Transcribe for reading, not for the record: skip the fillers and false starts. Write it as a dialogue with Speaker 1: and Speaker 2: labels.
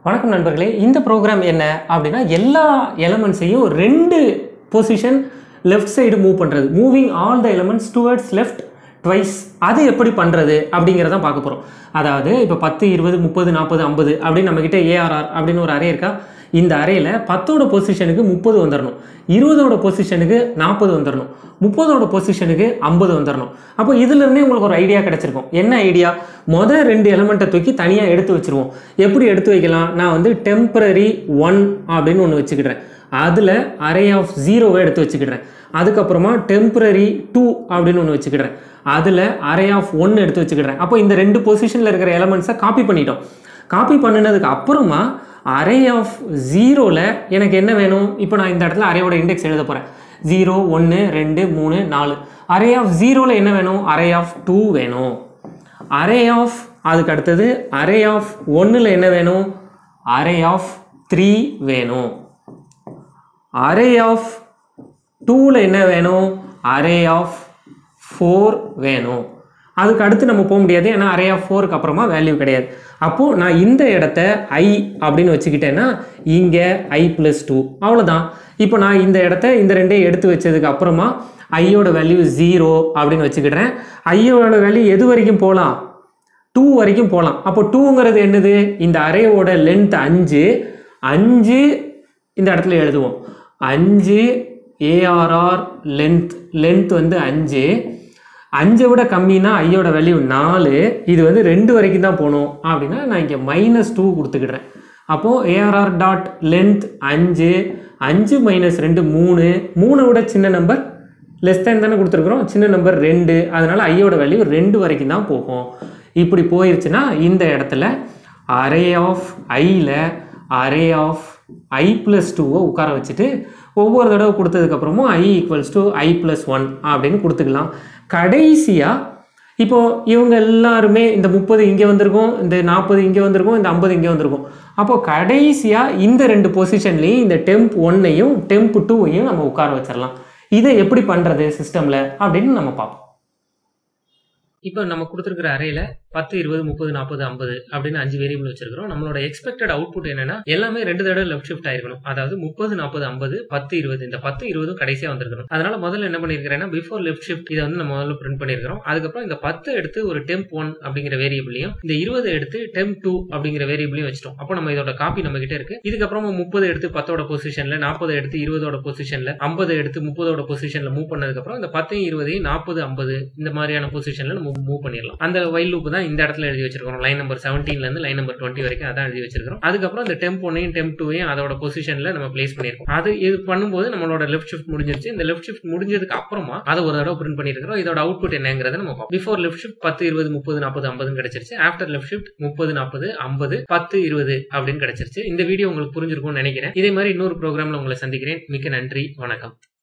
Speaker 1: வணக்கம் நண்பர்களே, இந்த ப்ரோக்ராம் என்ன அப்படின்னா எல்லா எலமெண்ட்ஸையும் ரெண்டு பொசிஷன் லெஃப்ட் சைடு மூவ் பண்ணுறது, moving all the elements towards left twice. அது எப்படி பண்ணுறது அப்படிங்கிறத பார்க்க போகிறோம். அதாவது இப்போ 10, 20, 30, 40, 50 அப்படின்னு நம்மக்கிட்ட ஏஆர்ஆர் அப்படின்னு ஒரு அரே இருக்கா. இந்த அறையில் 10ஓட பொசிஷனுக்கு 30 வந்துடணும், 20ஓட பொசிஷனுக்கு 40 வந்துடணும், 30ஓட பொசிஷனுக்கு 50 வந்துடணும். அப்போ இதுலேருந்தே உங்களுக்கு ஒரு ஐடியா கிடச்சிருக்கும். என்ன ஐடியா? மொதல் 2 எலமெண்ட்டை தூக்கி தனியாக எடுத்து வச்சுருவோம். எப்படி எடுத்து வைக்கலாம்? நான் வந்து டெம்பரரி 1 அப்படின்னு ஒன்று வச்சுக்கிடுறேன். அதில் அரே ஆஃப் 0வை எடுத்து வச்சுக்கிடுறேன். அதுக்கப்புறமா டெம்பரரி 2 அப்படின்னு ஒன்று வச்சுக்கிடுறேன். அதில் அரே ஆஃப் 1 எடுத்து வச்சுக்கிடுறேன். அப்போ இந்த 2 பொசிஷனில் இருக்கிற எலமெண்ட்ஸை காப்பி பண்ணிட்டோம். காப்பி பண்ணினதுக்கு அப்புறமா அரே ஆஃப் 0ல் எனக்கு என்ன வேணும்? இப்போ நான் இந்த இடத்துல அரேயோட இண்டெக்ஸ் எழுத போகிறேன். 0, 1, 2, 3, 4. அரே ஆஃப் 0ல் என்ன வேணும்? அரே ஆஃப் 2 வேணும். அரே ஆஃப் அதுக்கு அடுத்தது அரே ஆஃப் 1ல் என்ன வேணும்? அரே ஆஃப் 3 வேணும். அரே ஆஃப் 2ல் என்ன வேணும்? அரே ஆஃப் 4 வேணும். அதுக்கு அடுத்து நம்ம போக முடியாது, ஏன்னா அரே ஆஃப் 4க்கு அப்புறமா வேல்யூ கிடையாது. அப்போது நான் இந்த இடத்த ஐ அப்படின்னு வச்சுக்கிட்டேன்னா இங்கே i+2 அவ்வளோதான். இப்போ நான் இந்த இடத்த இந்த ரெண்டையும் எடுத்து வச்சதுக்கு அப்புறமா ஐயோட வேல்யூ 0 அப்படின்னு வச்சுக்கிடுறேன். ஐயோட வேல்யூ எது வரைக்கும் போகலாம்? 2 வரைக்கும் போகலாம். அப்போ 2ங்கிறது என்னது? இந்த அரேவோட லென்த் 5 இந்த இடத்துல எழுதுவோம். 5 ARR லென்த் வந்து 5 விட கம்மினா ஐயோட வேல்யூ 4. இது வந்து 2 வரைக்கும் தான் போகணும் அப்படின்னா நான் இங்கே -2 கொடுத்துக்கிடுறேன். அப்போது ARR டாட் லென்த் 5 -2 3 விட சின்ன நம்பர் லெஸ் தேன் தானே கொடுத்துருக்குறோம், சின்ன நம்பர் 2. அதனால் ஐயோட வேல்யூ 2 வரைக்கும் தான் போகும். இப்படி போயிடுச்சுன்னா இந்த இடத்துல அரே ஆஃப் ஐயில் அரே ஆஃப் i+2வை உட்கார வச்சுட்டு ஒவ்வொரு தடவை கொடுத்ததுக்கப்புறமும் i = i+1 அப்படின்னு கொடுத்துக்கலாம். கடைசியாக இப்போது இவங்க எல்லாருமே இந்த 30 இங்கே வந்திருக்கும், இந்த 40 இங்கே வந்திருக்கும், இந்த 50 இங்கே வந்திருக்கும். அப்போது கடைசியாக இந்த 2 பொசிஷன்லேயும் இந்த டெம்ப் 1ஐயும் டெம்ப் 2ஐயும் நம்ம உட்கார வச்சிடலாம். இதை எப்படி பண்ணுறது சிஸ்டமில் அப்படின்னு நம்ம பார்ப்போம். இப்போ நம்ம கொடுத்துருக்கிற அரேல 10, 20, 30, 40, 50 அப்படின்னு 5 வேரியபிள் வச்சிருக்கிறோம். நம்மளோட எக்ஸ்பெக்டட் அவுட்புட் என்னன்னா எல்லாமே 2 தடவை லெஃப்ட் ஷிஃப்ட் ஆயிருக்கணும். அதாவது 30, 40, 50, 10, 20. இந்த 10, 20 கடைசியா வந்திருக்கணும். அதனால முதல்ல என்ன பண்ணிருக்கிறேன்னா பிஃபோர் லெஃப்ட் ஷிஃப்ட் இதை வந்து நம்ம முதல்ல பிரிண்ட் பண்ணிருக்கிறோம். அதுக்கப்புறம் இந்த 10 எடுத்து ஒரு டெம்ப் 1 அப்படிங்கிற வேரியபிளையும் இந்த 20 எடுத்து டெம்ப் 2 அப்படிங்கிற வேரியபிளையும் வச்சிட்டோம். அப்போ நம்ம இதோட காப்பி நம்ம கிட்ட இருக்கு. இதுக்கப்புறமா 30 எடுத்து 10ஓட பொசிஷன்ல, 40 எடுத்து 20ஓட பொசிஷன்ல, 50 எடுத்து 30ஓட பொசிஷன்ல மூவ் பண்ணதுக்கு அப்புறம் இந்த 10, 20, 40, 50 இந்த மாதிரியான பொசிஷன்ல நம்ம மூவ் பண்ணிடலாம். அந்த வைல் லூப் தான் இந்த இடத்துல எழுதி வச்சிருக்கோம். லைன் நம்பர் 17ல இருந்து லைன் நம்பர் 20 வரைக்கும் அதான் எழுதி வச்சிருக்கோம். அதுக்கப்புறம் இந்த டெம்ப் 1ஐயும் டெம்ப் 2ஐயும் அதோட பொசிஷன்ல நம்ம பிளேஸ் பண்ணிருக்கோம். அது இது பண்ணும்போது நம்மளோட லெஃப்ட் ஷிஃப்ட் முடிஞ்சிருச்சு. இந்த லெஃப்ட் ஷிஃப்ட் முடிஞ்சதுக்கு அப்புறமா அதை ஒரு தடவை பிரிண்ட் பண்ணிருக்கிறோம். இதோட அவுட்புட் என்னங்கிறத நம்ம பார்ப்போம். பிஃபோர் லெஃப்ட் ஷிஃப்ட் 10, 20, 30, 40, 50 கிடைச்சிருச்சு. ஆஃப்டர் லெஃப்ட் ஷிஃப்ட் 30, 40, 50, 10, 20 அப்படின்னு கிடைச்சிருச்சு. இந்த வீடியோ உங்களுக்கு புரிஞ்சிருக்கும்னு நினைக்கிறேன். இதே மாதிரி இன்னொரு ப்ரோக்ராம்ல உங்களை சந்திக்கிறேன். மிக்க நன்றி, வணக்கம்.